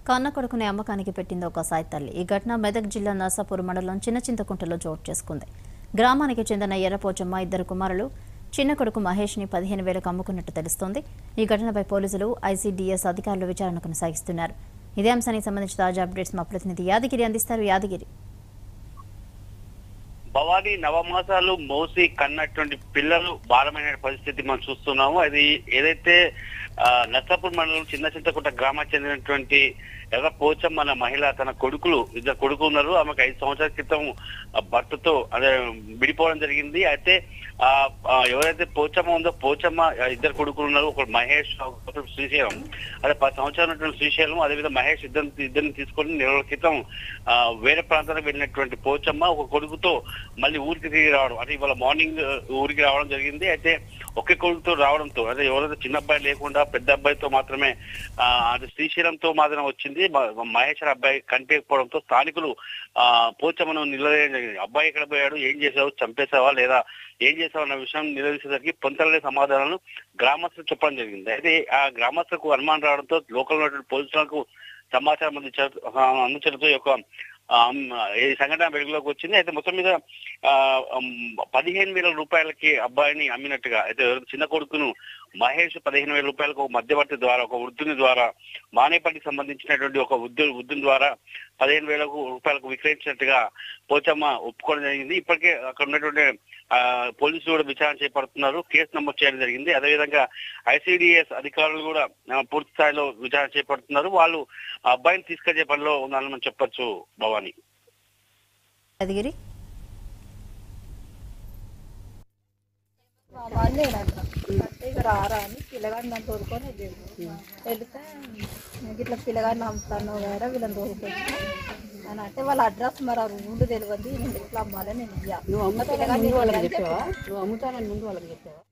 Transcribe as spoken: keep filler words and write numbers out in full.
కన్న కొడుకుని అమ్మకానికి పెట్టింది ఒక సాయి తల్లి. ఈ ఘటన మెదక్ జిల్లా నర్సాపూర్ మండలం చిన్న చింతకుంటలో చోటు చేసుకుంది. గ్రామానికి చెందిన ఎర్రపోచమ్మ ఇద్దరు కుమారులు చిన్న కొడుకు మహేష్ ని పదిహేను వేలకు అమ్ముకున్నట్టు తెలుస్తోంది. ఈ ఘటనపై పోలీసులు ఐసీడీఎస్ అధికారులు విచారణ కొనసాగిస్తున్నారు. ఇదే అంశానికి సంబంధించి తాజా అప్డేట్స్ మా ప్రతినిధి యాదగిరి అందిస్తారు. యాదగిరి, భవానీ నవమాసాలు మోసి కన్నటువంటి పిల్లలు భారమైన పరిస్థితి మనం చూస్తున్నాము. అది ఏదైతే నర్సాపూర్ మండలం చిన్న చింతకుంట గ్రామానికి చెందినటువంటి ఎర్ర పోచమ్మ అన్న మహిళ తన కొడుకులు ఇద్దరు కొడుకు ఉన్నారు. ఆమెకు ఐదు సంవత్సరాల క్రితం భర్తతో అదే విడిపోవడం జరిగింది. అయితే ఆ ఎవరైతే పోచమ్మ ఉందో పోచమ్మ ఇద్దరు కొడుకులు ఉన్నారు. ఒకరు మహేష్, శ్రీశైలం. అదే పది సంవత్సరాలు శ్రీశైలం, అదేవిధంగా మహేష్ ఇద్దరు ఇద్దరిని తీసుకొని నెల రోజుల క్రితం ఆ వేరే ప్రాంతానికి వెళ్ళినటువంటి పోచమ్మ ఒక కొడుకుతో మళ్ళీ ఊరికి తిరిగి రావడం, అంటే ఇవాళ మార్నింగ్ ఊరికి రావడం జరిగింది. అయితే ఒకే కొడుకుతో రావడంతో అదే ఎవరైతే చిన్న అబ్బాయి లేకుండా పెద్ద అబ్బాయితో మాత్రమే ఆ అది శ్రీశైలంతో మాత్రమే వచ్చింది. మహేశ్వర అబ్బాయి కనిపించకపోవడంతో స్థానికులు ఆ పోచమ్మను నిలదీయడం జరిగింది. అబ్బాయి ఎక్కడ పోయాడు, ఏం చేసావు, చంపేసావా లేదా ఏం చేసావు అన్న విషయం నిలదీసేసరికి పొంతలనే సమాధానాలను గ్రామస్తులు చెప్పడం జరిగింది. అయితే ఆ గ్రామస్తులకు అనుమానం రావడంతో లోకల్ ఉన్నటువంటి పోలీసులకు సమాచారం అందించారు. అందించడంతో ఈ యొక్క ఈ సంఘటన వెలుగులోకి వచ్చింది. అయితే మొత్తం మీద ఆ పదిహేను వేల రూపాయలకి అబ్బాయిని అమ్మినట్టుగా, అయితే చిన్న కొడుకును మహేష్ పదిహేను వేల రూపాయలకు ఒక మధ్యవర్తి ద్వారా ఒక వృద్ధుని ద్వారా మానేపల్లికి సంబంధించినటువంటి ఒక వృద్ధు వృద్ధుని ద్వారా పదిహేను వేలకు రూపాయలకు విక్రయించినట్టుగా పోచమ్మ ఒప్పుకోవడం జరిగింది. ఇప్పటికే అక్కడ ఉన్నటువంటి ఆ పోలీసులు కూడా విచారణ చేపడుతున్నారు, కేసు నమోదు చేయడం జరిగింది. అదేవిధంగా ఐసీడీఎస్ అధికారులు కూడా పూర్తి స్థాయిలో విచారణ చేపడుతున్నారు. వాళ్ళు ఆ అబ్బాయిని తీసుకొచ్చే పనిలో ఉన్నారని మనం చెప్పొచ్చు. భవానీ, యాదగిరి రారా అని పిల్లగాడిని నన్ను తోడుకొని వెళ్తే ఇట్లా పిల్లగాడిని నమ్ముతాను కదా వీళ్ళని తోడుకొచ్చి అని అంటే వాళ్ళ అడ్రస్ మరి ఆ ఊళ్ళు తెలియదు, నేను ఎట్లా అమ్మాలని నేను నువ్వు అమ్ముతానని ముందు వాళ్ళకి చెప్పావా? నువ్వు అమ్ముతానని ముందు వాళ్ళకి చెప్పావా?